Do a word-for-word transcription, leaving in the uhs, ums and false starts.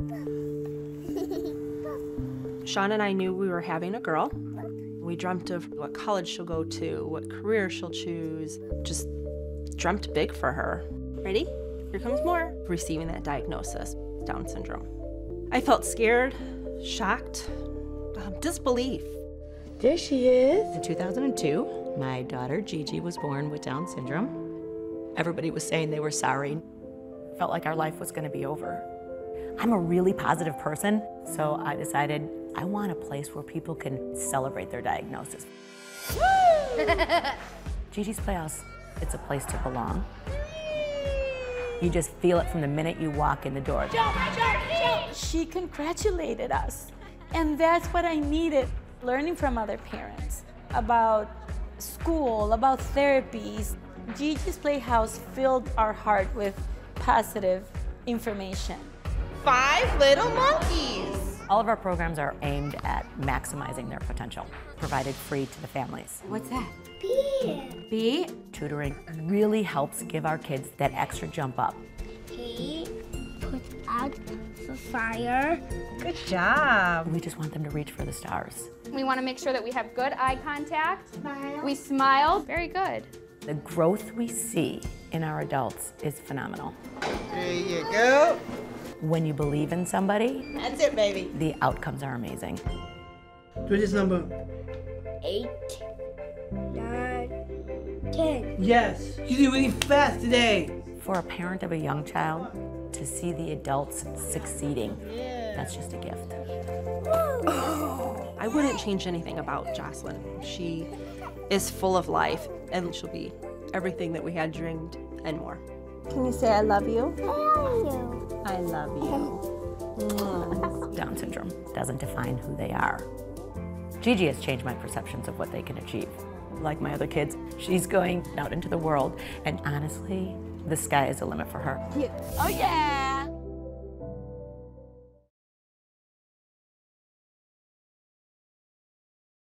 Sean and I knew we were having a girl. We dreamt of what college she'll go to, what career she'll choose, just dreamt big for her. Ready? Here comes more. Receiving that diagnosis, Down syndrome. I felt scared, shocked, um, disbelief. There she is. In two thousand two, my daughter GiGi was born with Down syndrome. Everybody was saying they were sorry. Felt like our life was gonna be over. I'm a really positive person, so I decided I want a place where people can celebrate their diagnosis. GiGi's Playhouse, it's a place to belong. You just feel it from the minute you walk in the door. Jump, jump, jump. She congratulated us, and that's what I needed. Learning from other parents about school, about therapies. GiGi's Playhouse filled our heart with positive information. Five little monkeys. All of our programs are aimed at maximizing their potential, provided free to the families. What's that? B. B? Tutoring really helps give our kids that extra jump up. He put out the fire. Good job. We just want them to reach for the stars. We want to make sure that we have good eye contact. Smile. We smile. Very good. The growth we see in our adults is phenomenal. There you go. When you believe in somebody, That's it, baby. the outcomes are amazing. Do this number. Eight. Nine. Ten. Yes. You did really fast today. For a parent of a young child, to see the adults succeeding, that's just a gift. I wouldn't change anything about Jocelyn. She is full of life, and she'll be everything that we had dreamed and more. Can you say I love you? I love you. I love you. Down syndrome doesn't define who they are. GiGi has changed my perceptions of what they can achieve. Like my other kids, she's going out into the world, and honestly, the sky is the limit for her. Oh yeah!